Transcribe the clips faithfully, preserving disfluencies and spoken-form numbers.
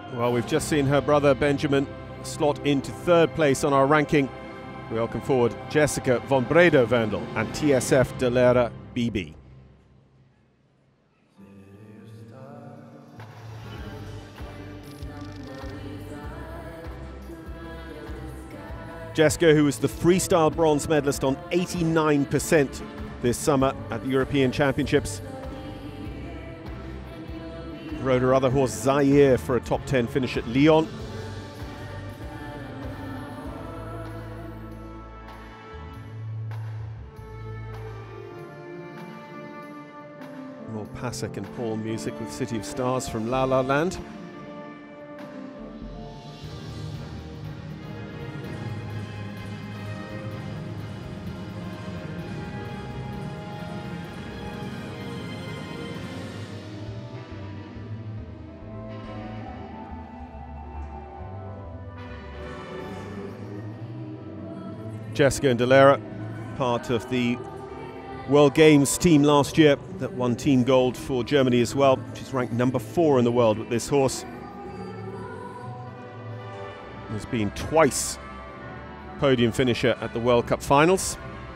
Well, we've just seen her brother Benjamin slot into third place on our ranking. We welcome forward Jessica von Bredow-Werndl and T S F Dalera B B. Jessica, who was the freestyle bronze medalist on eighty-nine percent this summer at the European Championships, rode her other horse Zaire for a top ten finish at Lyon. More Pasek and Paul music with City of Stars from La La Land. Jessica and Dalera, part of the World Games team last year that won team gold for Germany as well. She's ranked number four in the world with this horse. Has been twice podium finisher at the World Cup finals.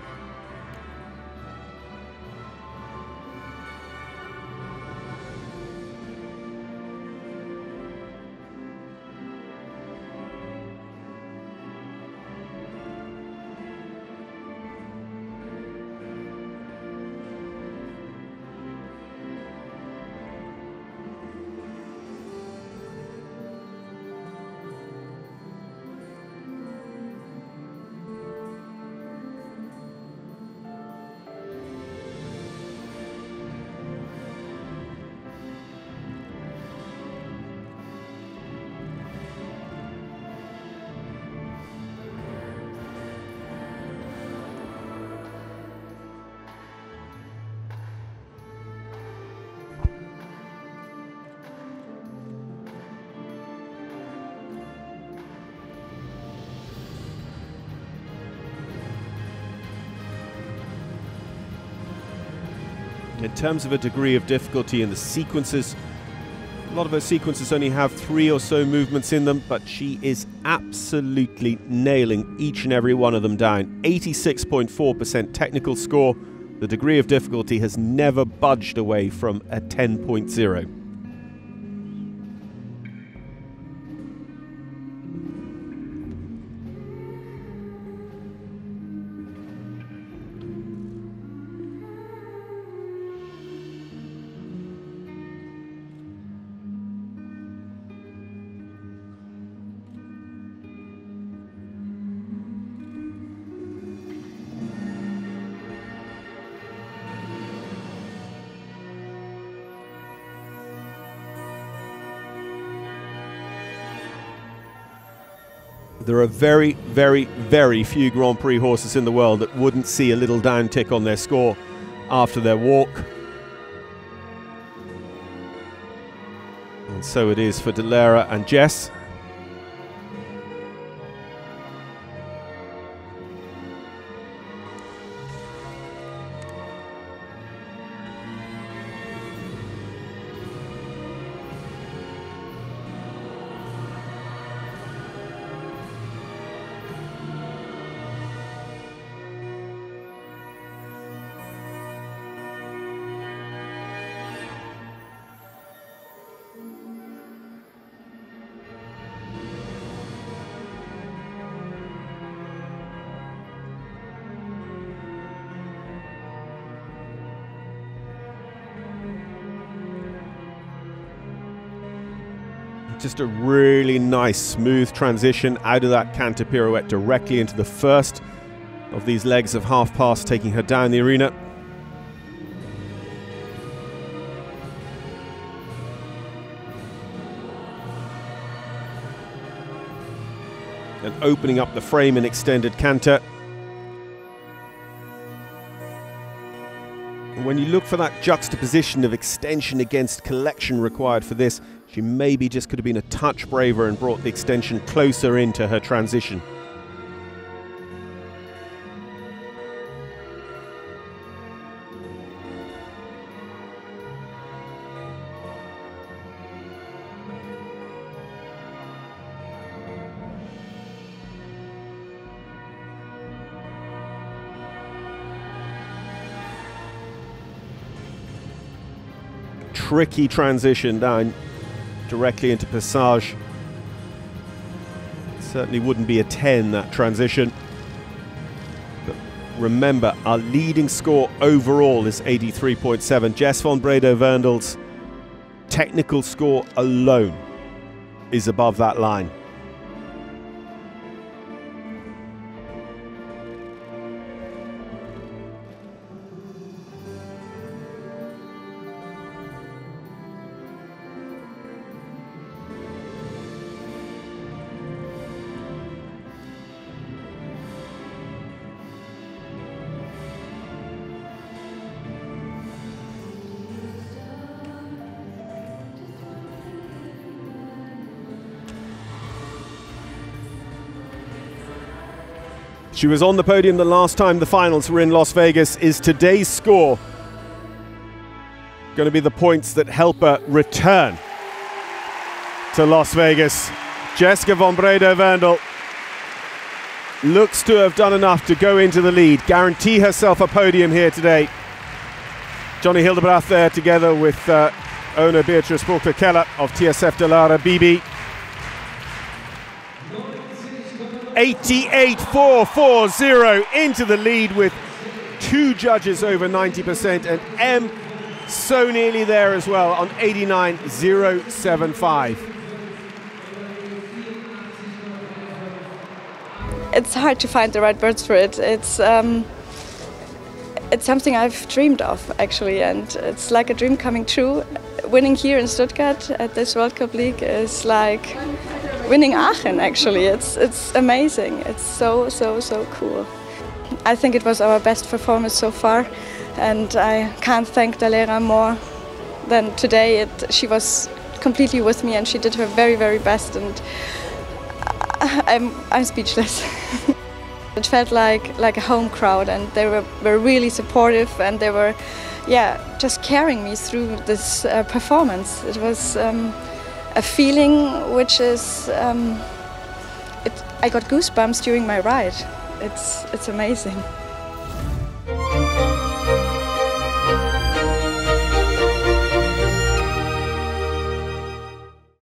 In terms of a degree of difficulty in the sequences, a lot of her sequences only have three or so movements in them, but she is absolutely nailing each and every one of them down. eighty-six point four percent technical score. The degree of difficulty has never budged away from a ten point zero. There are very, very, very few Grand Prix horses in the world that wouldn't see a little down tick on their score after their walk. And so it is for Dalera and Jess. Just a really nice smooth transition out of that canter pirouette directly into the first of these legs of half pass, taking her down the arena. And opening up the frame in extended canter. And when you look for that juxtaposition of extension against collection required for this, she maybe just could have been a touch braver and brought the extension closer into her transition. tricky transition down directly into Passage. Certainly wouldn't be a ten, that transition. But remember, our leading score overall is eighty-three point seven. Jess von Bredow-Werndl's technical score alone is above that line. She was on the podium the last time the finals were in Las Vegas. Is today's score going to be the points that help her return to Las Vegas? Jessica von Bredow-Werndl looks to have done enough to go into the lead, guarantee herself a podium here today. Johnny Hildebrand there together with uh, owner Beatrice Burke-Keller of T S F Dalera B B. eighty-eight four forty into the lead with two judges over ninety percent, and M so nearly there as well on eighty-nine oh seventy-five. It's hard to find the right words for it. It's um, it's something I've dreamed of, actually, and it's like a dream coming true. Winning here in Stuttgart at this World Cup League is like winning Aachen, actually. It's it's amazing. It's so, so, so cool. I think it was our best performance so far, and I can't thank Dalera more than today. It, she was completely with me, and she did her very, very best, and I'm, I'm speechless. It felt like, like a home crowd, and they were, were really supportive, and they were, yeah, just carrying me through this uh, performance. It was um, a feeling which is, um, it, I got goosebumps during my ride. It's, it's amazing.